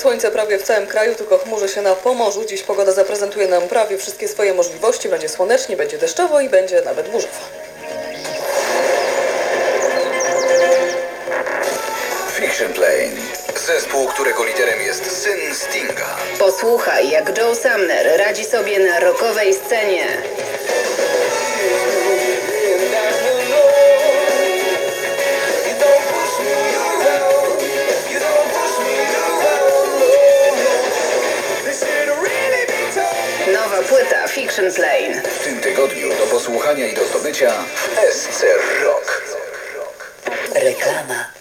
słońce prawie w całym kraju, tylko chmurzy się na Pomorzu. Dziś pogoda zaprezentuje nam prawie wszystkie swoje możliwości. Będzie słonecznie, będzie deszczowo i będzie nawet burzowo. Fiction Plane. Zespół, którego liderem jest syn Stinga. Posłuchaj, jak Joe Sumner radzi sobie na rockowej scenie. Nowa płyta Fiction Plane. W tym tygodniu do posłuchania i do zdobycia SC Rock. Reklama.